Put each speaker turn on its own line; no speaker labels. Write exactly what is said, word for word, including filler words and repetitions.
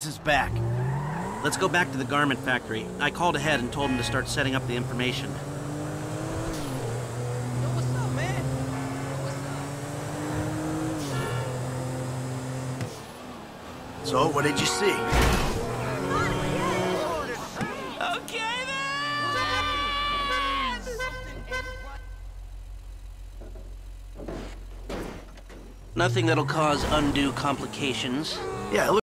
is back.
Let's go back to the garment factory. I called ahead and told him to start setting up the information.
Yo, what's up, man? What's
So, what did you see?
Okay then! Nothing that'll cause undue complications.
Yeah, look.